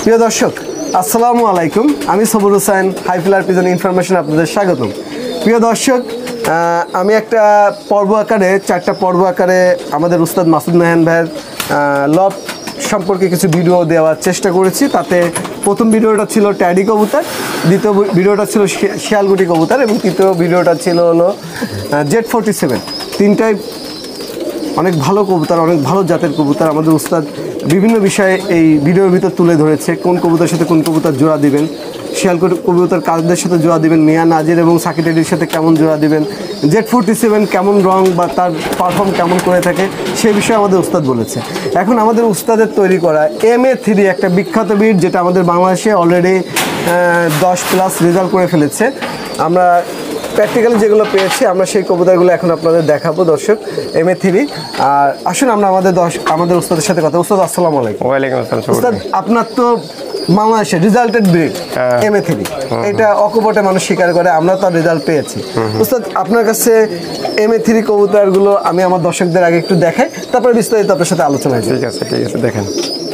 প্রিয় দর্শক আসসালামু আলাইকুম, আমি Sabur Hossain, high flyer pigeon information আপনাদের স্বাগতম। প্রিয় দর্শক, আমি একটা পর্ব আকারে চারটা পর্ব আকারে আমাদের উস্তাদ মাসুদ নাহান ভাইয়ের লব সম্পর্কে কিছু ভিডিও দেওয়ার চেষ্টা করেছি। তাতে প্রথম ভিডিওটা ছিল ট্যাডি কবুতর, দ্বিতীয় ভিডিওটা ছিল শিয়ালগুটি কবুতর এবং তৃতীয় ভিডিওটা ছিল হলো Z47। তিনটাই অনেক ভালো কবুতর, অনেক ভালো জাতের কবুতর। আমাদের উস্তাদ বিভিন্ন বিষয়ে এই ভিডিওর ভিতর তুলে ধরেছে। কোন কবুতরের সাথে কোন কবুতর জোড়া দিবেন, শিয়াল কবুতর কাজদের সাথে জোড়া দিবেন, মিয়া নাজির এবং সাকিটেডির সাথে কেমন জোড়া দিবেন, Z47 কেমন রং বা তার পারফর্ম কেমন করে থাকে সেই বিষয়ে আমাদের উস্তাদ বলেছে। এখন আমাদের উস্তাদের তৈরি করা MA3 একটা বিখ্যাত ব্রিড, যেটা আমাদের বাংলাদেশে অলরেডি 10+ রেজাল্ট করে ফেলেছে। আমরা প্র্যাকটিক্যালি যেগুলো পেয়েছি আমরা সেই কবুতরগুলো এখন আপনাদের দেখাবো দর্শক। MA3। আর আসুন আমরা আমাদের উস্তাদের সাথে কথা। উস্তাদ আসসালামু আলাইকুম। ওয়ালাইকুম আসসালাম। উস্তাদ, আপনার তো বাংলাদেশে রেজাল্টেড ব্রিড MA3, এটা অকপটে মানুষ স্বীকার করে, আমরা তো রেজাল্ট পেয়েছি। উস্তাদ, আপনার কাছে MA3 কবুতরগুলো আমি আমার দর্শকদের আগে একটু দেখাই, তারপরে বিস্তারিত আপনার সাথে আলোচনা হয়। ঠিক আছে দেখেন।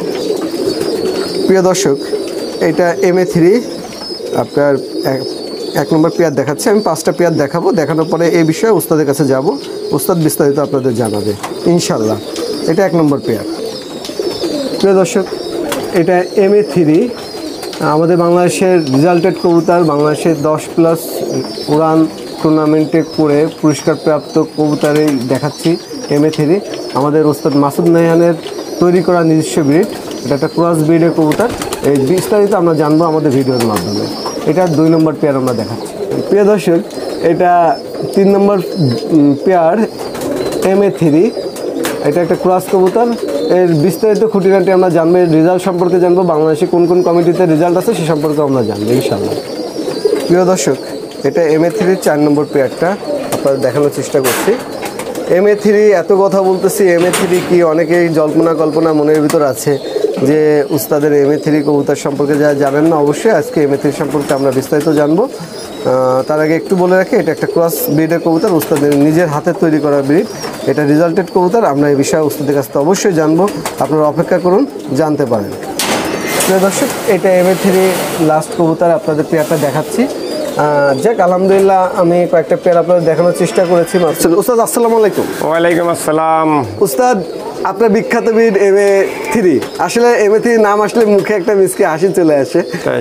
প্রিয় দর্শক, এটা MA3 আপনার এক নম্বর পেয়ার দেখাচ্ছে। আমি 5টা পেয়ার দেখাবো, দেখানোর পরে এই বিষয়ে উস্তাদের কাছে যাব, উস্তাদ বিস্তারিত আপনাদের জানাবে ইনশাল্লাহ। এটা 1 নম্বর পেয়ার। প্রিয় দর্শক, এটা MA3 আমাদের বাংলাদেশের রেজাল্টেড কবুতর। বাংলাদেশের 10+ উড়ান টুর্নামেন্টে করে পুরস্কারপ্রাপ্ত কবুতরেই দেখাচ্ছি MA3। আমাদের উস্তাদ মাসুদ নাহানের তৈরি করা নিজস্ব ব্রিড। এটা একটা ক্রস ব্রিডের কবুতর। এই বিস্তারিত আমরা জানবো আমাদের ভিডিওর মাধ্যমে। এটা 2 নম্বর পেয়ার আমরা দেখাচ্ছি। প্রিয় দর্শক, এটা 3 নম্বর পেয়ার MA3। এটা একটা ক্রস কবুতর। এর বিস্তারিত খুঁটিনাটি আমরা জানবো, এর রেজাল্ট সম্পর্কে জানবো, বাংলাদেশে কোন কোন কমিটিতে রেজাল্ট আছে সে সম্পর্কে আমরা জানবো ইনশাল্লাহ। প্রিয় দর্শক, এটা MA3 4 নম্বর পেয়ারটা আপনাদের দেখানোর চেষ্টা করছি। MA3 এত কথা বলতেছি, MA3 কি অনেকেই কল্পনা মনের ভিতর আছে যে উস্তাদের MA3 কবুতর সম্পর্কে যারা জানেন না, অবশ্যই আজকে MA3 সম্পর্কে আমরা বিস্তারিত জানবো। তার আগে একটু বলে রাখি, এটা একটা ক্রস ব্রিডের কবুতর, উস্তাদের নিজের হাতে তৈরি করা ব্রিড। এটা রেজাল্টেড কবুতর। আমরা এই বিষয়ে উস্তাদের কাছ থেকে অবশ্যই জানবো, আপনারা অপেক্ষা করুন, জানতে পারেন। প্রিয় দর্শক, এটা MA3 লাস্ট কবুতর, আপনাদের পেয়ারটা দেখাচ্ছি। যাক, আলহামদুলিল্লাহ আমি কয়েকটা পেয়ার আপনাদের দেখানোর চেষ্টা করেছি। উস্তাদ আসসালামু আলাইকুম। ওয়ালাইকুম আসসালাম। উস্তাদ, আপনার বিখ্যাত ব্রিড MA3। আসলে MA3 নাম আসলে মুখে একটা মিষ্টি হাসি চলে আসে,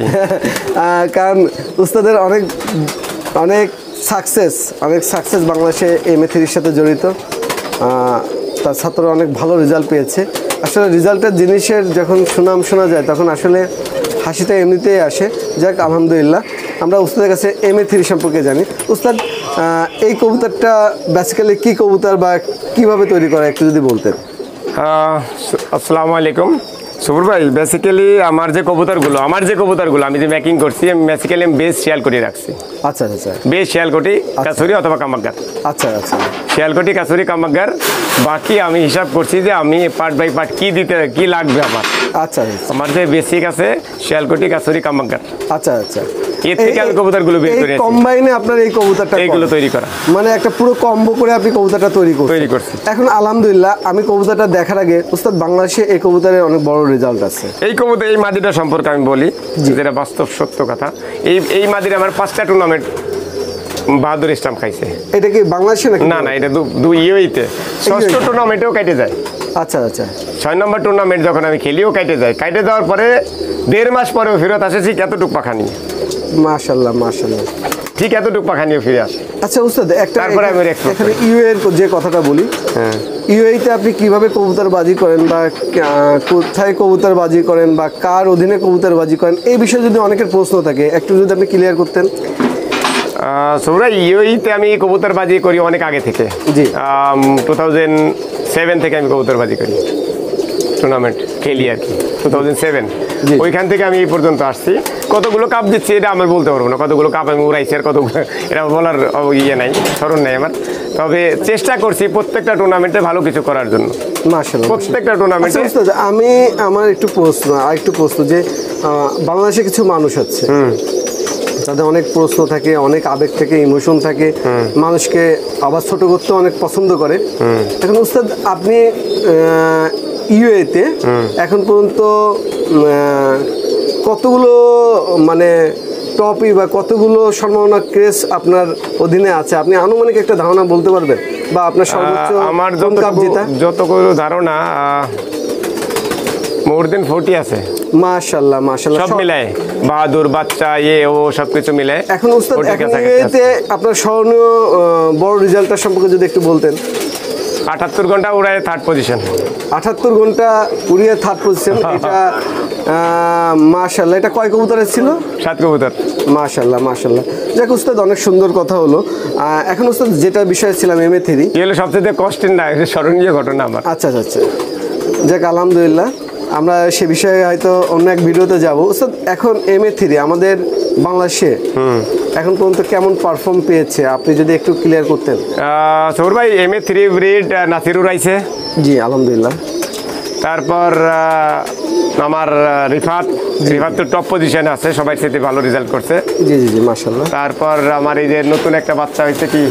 কারণ উস্তাদের অনেক সাকসেস বাংলাদেশে MA3-র সাথে জড়িত। তার ছাত্ররা অনেক ভালো রেজাল্ট পেয়েছে। আসলে রেজাল্টের জিনিসের যখন সুনাম শোনা যায় তখন আসলে হাসিটা এমনিতেই আসে। যাক, আলহামদুলিল্লাহ আমরা উস্তাদের কাছে MA3 সম্পর্কে জানি। উস্তাদ, এই কবুতরটা বেসিক্যালি কী কবুতর বা কীভাবে তৈরি করা একটু যদি বলতেন। আসসালামু আলাইকুম সুবুর ভাই। বেসিক্যালি আমার যে কবুতরগুলো আমি যে মেকিং করছি, আমি বেসিক্যালি বেস শিয়ালকুটি রাখছি। আচ্ছা আচ্ছা, বেস শিয়ালকুটি, কাছুরি অথবা কামাকগার। আচ্ছা আচ্ছা, শিয়ালকুটি, কাছুরি, কামাকগার। বাকি আমি হিসাব করছি যে আমি পার্ট বাই পার্ট কি লাগবে আমার। আচ্ছা, আমার যে বেসিক আছে শিয়ালকুটি, কাছুরি, কামাকগার। আচ্ছা আচ্ছা, এর থেকে আমি কবুতরগুলো বের করে কম্বাইনে আপনার এই কবুতরটা এইগুলো তৈরি করা, মানে একটা পুরো কম্বো করে আপনি কবুতরটা তৈরি করছি। এখন আলহামদুলিল্লাহ আমি কবুতরটা দেখার আগে উস্তাদ, বাংলাদেশে এই কবুতরের অনেক বড় রেজাল্ট আছে। এই মাদিটা সম্পর্কে আমি বলি, যেটা বাস্তব সত্য কথা। এই মাদিটা আমার 5টা টুর্নামেন্ট বাহাদুর ইসলাম খাইছে। এটা কি বাংলাদেশে নাকি? না, এটা ইউএইতে 6ষ্ঠ টুর্নামেন্টেও কেটে যায়। আচ্ছা আচ্ছা, 6 নম্বর টুর্নামেন্ট যখন আমি খেলিও কেটে যাওয়ার পরে 1.5 মাস পরেও ফেরত আসে ঠিক এতটুকু পাখা নিয়ে। মাশাআল্লাহ, ঠিক এতটুকু পাখা নিয়ে ফিরে আসে। আচ্ছা উস্তাদ, তারপরে আমি এখানে ইউএর যে কথাটা বলি, ইউএইতে আপনি কিভাবে কবুতর বাজি করেন বা কোথায় কবুতর বাজি করেন বা কার অধীনে কবুতর বাজি করেন, এই বিষয়ে যদি অনেকের প্রশ্ন থাকে একটু যদি আপনি ক্লিয়ার করতেন। সৌরা, ইউএইতে আমি কবুতর বাজি করি অনেক আগে থেকে। জি, 2007 থেকে আমি কবুতর বাজি করি, টুর্নামেন্ট খেলি আর কি। 2007 ওইখান থেকে আমি এই পর্যন্ত আসছি। কতগুলো কাপ দিচ্ছি এটা আমি বলতে পারবো না, কতগুলো কাপ আমি উড়াইছি আর কতগুলো এটা বলার নাই, স্মরণ নেই আমার। তবে চেষ্টা করছি প্রত্যেকটা টুর্নামেন্টে ভালো কিছু করার জন্য। মাশাআল্লাহ, প্রত্যেকটা টুর্নামেন্টে। আমার একটু প্রশ্ন যে বাংলাদেশে কিছু মানুষ আছে তাদের অনেক প্রশ্ন থাকে, অনেক আবেগ থাকে, ইমোশন থাকে, মানুষকে আবার ছোট করতে অনেক পছন্দ করে। এখন উস্তাদ, আপনি ইউএতে এখন পর্যন্ত কতগুলো মানে টপি বা কতগুলো সম্ভাবনা ক্রেস আপনার অধীনে আছে, আপনি আনুমানিক একটা ধারণা বলতে পারবেন? বা আপনার সর্বোচ্চ আমার কোন কাপ জেতা? যতগুলো ধারণা মোর দেন 40 আছে। মাশাআল্লাহ মাশাআল্লাহ, সব মিলায় বাহাদুর বাচ্চা ও সবকিছু মিলায়। এখন উস্তাদ এখন ইউএতে আপনার স্মরণীয় বড় রেজাল্টটা সম্পর্কে যদি একটু বলতেন। 78 ঘন্টা উড়ায় 3rd পজিশন। 78 ঘন্টা উড়িয়ে 3rd পজিশন, এটা মাশাআল্লাহ। এটা কয় কবুতরের ছিল? 7 কবুতর। মাশাআল্লাহ মাশাআল্লাহ। যাক উস্তাদ, অনেক সুন্দর কথা হলো। এখন উস্তাদ যেটা বিষয় ছিলাম MA3, এই হলো সবচেয়ে কষ্টের না, এটা স্মরণীয় ঘটনা আমার। আচ্ছা আচ্ছা আচ্ছা, যাক আলহামদুলিল্লাহ, আমরা সে বিষয়ে হয়তো অন্য এক ভিডিওতে যাব। উস্তাদ এখন MA3 আমাদের বাংলাদেশে এখন পর্যন্ত কেমন পারফর্ম পেয়েছে আপনি যদি একটু ক্লিয়ার করতেন। সৌর ভাই MA3 ব্রিড নাসিরুর আইছে। জি আলহামদুলিল্লাহ। তারপর আমার রিফাত তো টপ পজিশনে আছে, সবাই সাথে ভালো রেজাল্ট করছে। জি জি জি মাশাআল্লাহ। তারপর আমার এই যে নতুন একটা বাচ্চা হয়েছে কি,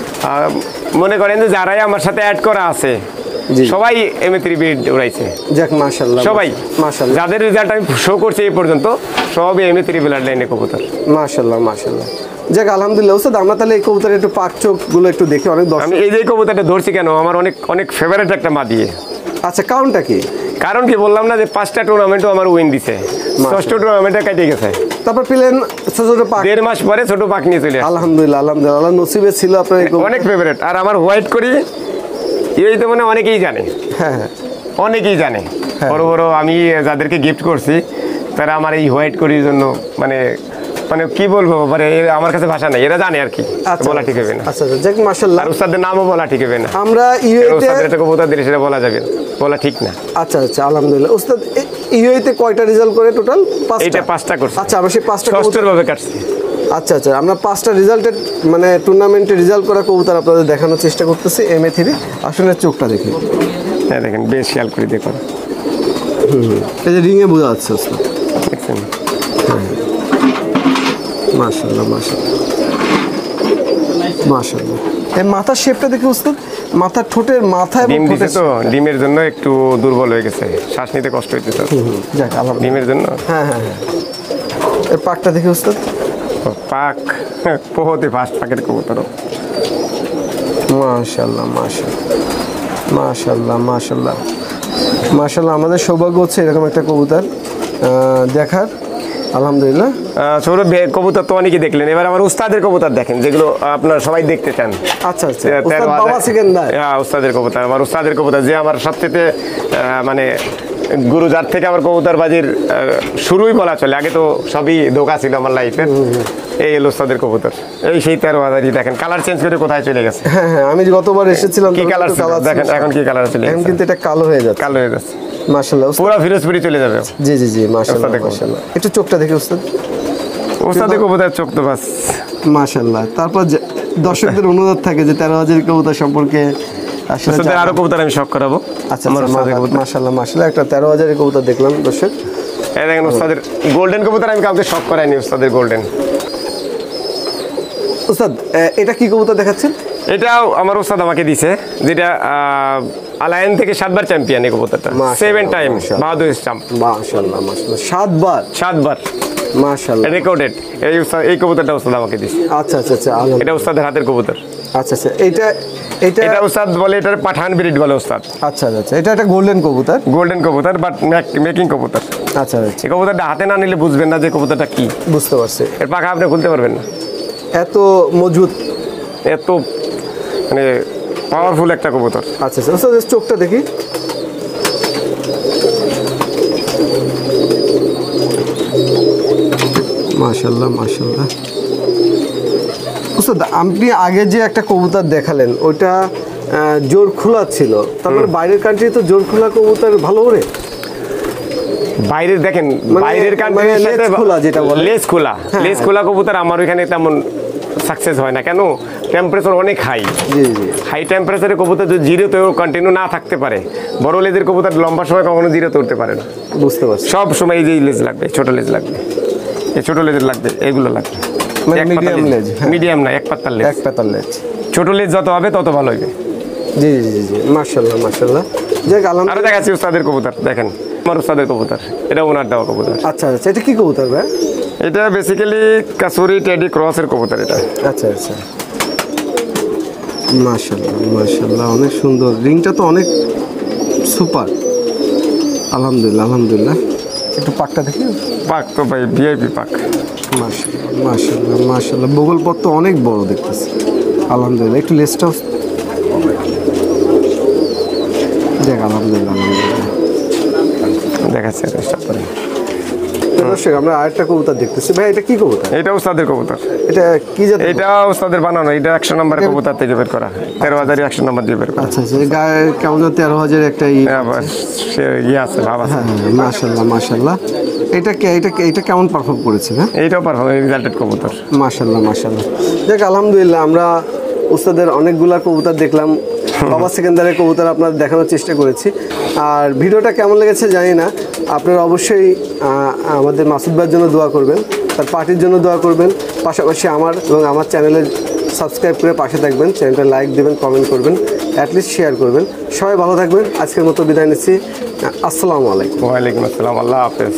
মনে করেন যে যারাই আমার সাথে অ্যাড করা আছে সবাই MA3 ব্রিড উড়াইছে। যাক মাশাআল্লাহ, সবাই মাশাআল্লাহ, যাদের রেজাল্ট আমি শো করছি এই পর্যন্ত সবই MA3 ব্লাড লাইনে কবুতর। মাশাআল্লাহ মাশাআল্লাহ। যাক আলহামদুলিল্লাহ। উস্তাদ আমরা তাহলে এই কবুতরের একটু পাক চোখগুলো একটু দেখি। অনেক আমি দর্শক এই যে কবুতরটা ধরছি কেন, আমার অনেক অনেক ফেভারিট একটা মা দিয়ে। আচ্ছা, কারণটা কি? কারণ কি বললাম না যে 5টা টুর্নামেন্টও আমার উইন দিছে, 6টা টুর্নামেন্টে কেটে গেছে। তারপর পেলেন ছোট ছোট পাক, 1.5 মাস পরে ছোট পাক নিয়ে চলে আসে। আলহামদুলিল্লাহ আলহামদুলিল্লাহ, আল্লাহ নসিবে ছিল আপনার এই কবুতর। অনেক ফেভারিট। আর আমার হোয়াইট করি এই তো মানে অনেকেই জানে, হ্যাঁ হ্যাঁ অনেকেই জানে। বড় বড় আমি যাদেরকে গিফট করছি তারা আমার এই হোয়াইট করির জন্য মানে মানে কি বলবো, মানে আমার কাছে ভাষা নেই, এরা জানে আর কি, বলা ঠিক হবে না। আচ্ছা আচ্ছা, যাক মাশাআল্লাহ। আর উস্তাদের নামও বলা ঠিক হবে না। আমরা ইউএতে একটা কবুতর দিলে সেটা বলা যাবে না, বলা ঠিক না। আচ্ছা আচ্ছা আলহামদুলিল্লাহ। উস্তাদ ইউএতে কয়টা রেজাল্ট করে টোটাল? 5টা। এইটা 5টা করছে। আচ্ছা, আমরা সেই 5টা ষষ্ঠর ভাবে কাটছি। আচ্ছা আচ্ছা, আমরা 5টা রেজাল্টের মানে টুর্নামেন্টে রেজাল্ট করা কবুতর আপনাদের দেখানোর চেষ্টা করতেছি। MA3 আসলে চোখটা দেখি, হ্যাঁ দেখেন, বেশ খেয়াল করে দেখুন। এই যে রিংয়ে বোঝা যাচ্ছে উস্তাদ। দেখছেন? মাশাআল্লাহ মাশাআল্লাহ মাশাআল্লাহ। এই মাথার শেপটা দেখি উস্তাদ, মাথার ঠোঁটের মাথা এবং ডিম দিছে ঠোঁটের তো, ডিমের জন্য একটু দুর্বল হয়ে গেছে, শ্বাস নিতে কষ্ট হইতেছে। যাক আলহামদুলিল্লাহ। ডিমের জন্য। হ্যাঁ হ্যাঁ হ্যাঁ, এর পাকটা দেখি উস্তাদ। পাক পোহতে ফার্স্ট পাকের কবুতর। মাশাআল্লাহ মাশাআল্লাহ মাশাআল্লাহ মাশাআল্লাহ মাশাআল্লাহ। আমাদের সৌভাগ্য হচ্ছে এরকম একটা কবুতর দেখার, আলহামদুলিল্লাহ। সৌরভ কবুতর তো অনেকেই দেখলেন, এবার আমার উস্তাদের কবুতর দেখেন যেগুলো আপনারা সবাই দেখতে চান। আচ্ছা আচ্ছা, উস্তাদ বাবা সেকেন্দার। হ্যাঁ, উস্তাদের কবুতর, আমার উস্তাদের কবুতর যে আমার সবচেয়ে মানে গুরু, যার থেকে আমার কবুতরবাজির শুরুই বলা চলে। আগে তো সবই ধোকা ছিল আমার লাইফের। এই হলো উস্তাদের কবুতর, এই সেই 13,000। দেখেন কালার চেঞ্জ করে কোথায় চলে গেছে। হ্যাঁ হ্যাঁ, আমি গতবার এসেছিলাম কি কালার দেখেন, এখন কি কালার চলে এখন গেছে, কিন্তু এটা কালো হয়ে যাচ্ছে। কালো হয়ে যাচ্ছে মাশাআল্লাহ। পুরো ফিরোজপুরি চলে যাবে। জি জি জি মাশাআল্লাহ উস্তাদের কবুতর। মাশাআল্লাহ। একটু চোখটা দেখি উস্তাদ। উস্তাদের কবুতর চোখ তো বাস মাশাআল্লাহ। তারপর দর্শকদের অনুরোধ থাকে যে 13,000 কবুতর সম্পর্কে আসলে উস্তাদের আরো কবুতর আমি শখ করাবো। আচ্ছা মাশাআল্লাহ মাশাআল্লাহ। একটা 13,000 কবুতর দেখলাম দর্শক। এই দেখেন উস্তাদের গোল্ডেন কবুতর, আমি কাউকে শখ করাইনি। উস্তাদের গোল্ডেন। উস্তাদ এটা কি কবুতর দেখাচ্ছেন? এটাও আমার উস্তাদ আমাকে দিছে, যেটা আলায়ন থেকে 7বার চ্যাম্পিয়ন এই কবুতরটা। 7 টাইম বাহাদুর স্টাম্প। মাশাআল্লাহ মাশাআল্লাহ, 7বার মাশাআল্লাহ রেকর্ডেড। এই কবুতরটা উস্তাদ আমাকে দিছে। আচ্ছা আচ্ছা আচ্ছা, এটা উস্তাদের হাতের কবুতর। আচ্ছা আচ্ছা, এটা এটা উস্তাদ বলে এটার পাঠান ব্রিড বলে উস্তাদ। আচ্ছা আচ্ছা, এটা একটা গোল্ডেন কবুতর। গোল্ডেন কবুতর বাট মেকিং কবুতর। আচ্ছা আচ্ছা, এই কবুতরটা হাতে না নিলে বুঝবেন না যে কবুতরটা কি। বুঝতে পারছি। এর পাখা আপনি খুলতে পারবেন না, এত মজবুত, এত মানে পাওয়ারফুল একটা কবুতর। আচ্ছা আচ্ছা, উস্তাদ চোখটা দেখি। মাশাআল্লাহ মাশাআল্লাহ। উস্তাদ আপনি আগে যে একটা কবুতর দেখালেন ওইটা জোর খোলা ছিল, তারপরে বাইরের কান্ট্রি তো জোর খোলা কবুতর ভালো ওড়ে। বাইরের দেখেন, বাইরের কান্ট্রির সাথে লেস খোলা, লেস খোলা কবুতর আমার ওইখানে তেমন সাকসেস হয় না। কেন? টেম্পারেচার অনেক হাই। জি জি, হাই টেম্পারেচারে কবুতর যদি জিরোতেও কন্টিনিউ না থাকতে পারে, বড় লেজের কবুতর লম্বা সময় কখনো জিরোতে উঠতে পারে না। বুঝতে পারছি। সব সময় এই যে লেজ লাগবে, ছোট লেজ লাগবে, এই ছোট লেজের লাগবে, এগুলো লাগবে। মানে মিডিয়াম লেজ, মিডিয়াম না, এক পাতার লেজ। এক পাতার লেজ। ছোট লেজ যত হবে তত ভালো হবে। জি জি জি, মাশাআল্লাহ মাশাআল্লাহ। যাক আরো দেখাচ্ছি উস্তাদের কবুতর দেখেন। আমার উস্তাদের কবুতর, এটা ওনার দেওয়া কবুতর। আচ্ছা আচ্ছা, এটা কি কবুতর ভাই? এটা বেসিক্যালি কাসুরি টেডি ক্রসের কবুতর এটা। আচ্ছা আচ্ছা, মাশাআল্লাহ মাশাআল্লাহ, অনেক সুন্দর। রিংটা তো অনেক সুপার, আলহামদুলিল্লাহ আলহামদুলিল্লাহ। একটু পাকটা দেখি। পাক তো ভাই ভিআইপি পাক। মাশাআল্লাহ মাশাআল্লাহ মাশাআল্লাহ, বগল পথ তো অনেক বড় দেখতেছি, আলহামদুলিল্লাহ। একটু লেসটাও দেখ, আলহামদুলিল্লাহ আলহামদুলিল্লাহ। দেখাচ্ছে পরে। দর্শক আমরা আরেকটা কবুতর দেখতেছি ভাই, এটা কি কবুতর? এটা উস্তাদের কবুতর। এটা কি জাতের? এটা উস্তাদের বানানো, এটা 100 নম্বর কবুতর থেকে বের করা, 13,000 100 নম্বর দিয়ে বের করা। আচ্ছা আচ্ছা, এই গায়ে কেমন 13,000 একটা আবার সে আছে ভাব আছে। মাশাআল্লাহ মাশাআল্লাহ। এটা কেমন পারফর্ম করেছে হ্যাঁ? এইটাও পারফর্ম রেজাল্টেড কবুতর। মাশাআল্লাহ মাশাআল্লাহ। দেখ আলহামদুলিল্লাহ, আমরা উস্তাদের অনেকগুলা কবুতর দেখলাম, বাবা সেকেন্দারের কবুতর আপনাদের দেখানোর চেষ্টা করেছি। আর ভিডিওটা কেমন লেগেছে জানি না, আপনারা অবশ্যই আমাদের মাসুদ ভাইয়ের জন্য দোয়া করবেন, তার পার্টির জন্য দোয়া করবেন, পাশাপাশি আমার এবং আমার চ্যানেলে সাবস্ক্রাইব করে পাশে থাকবেন, চ্যানেলটা লাইক দেবেন, কমেন্ট করবেন, অ্যাটলিস্ট শেয়ার করবেন। সবাই ভালো থাকবেন, আজকের মতো বিদায় নিচ্ছি। আসসালামু আলাইকুম। ওয়ালাইকুম আসসালাম, আল্লাহ হাফেজ।